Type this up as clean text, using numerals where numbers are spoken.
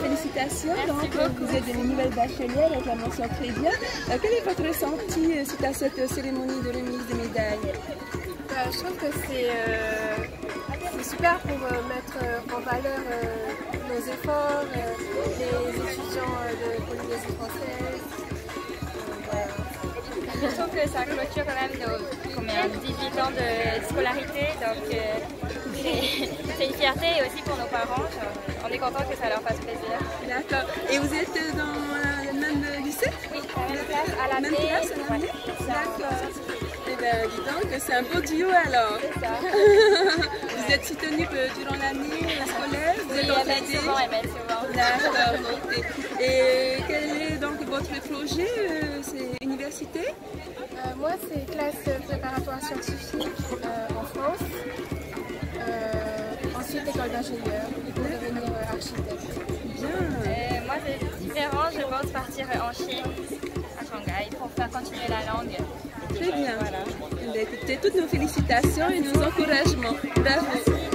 félicitations. Donc, vous êtes une nouvelle bachelière avec la mention très bien. Quel est votre ressenti suite à cette cérémonie de remise des médailles? Je trouve que c'est super pour mettre en valeur nos efforts, les étudiants de Polynésie française. Je trouve que ça clôture quand même nos 18 ans de scolarité, donc c'est une fierté et aussi pour nos parents. On est content que ça leur fasse plaisir. D'accord. Et vous êtes dans le même lycée? Oui, à la même classe, à la même classe, à l'année? D'accord. Eh bien, dis donc, c'est un beau duo alors. C'est ça. Vous êtes soutenus durant l'année scolaire? Vous êtes elle m'aide souvent, elle m'aide souvent. D'accord. Et quel est donc votre projet? C'est université? Moi, c'est classe préparatoire scientifique en France. Ensuite, école d'ingénieur pour devenir architecte. Bien. Moi, c'est différent. Je pense partir en Chine, à Shanghai, pour faire continuer la langue. Très bien. Voilà. Écoutez, toutes nos félicitations et nos encouragements. Bravo.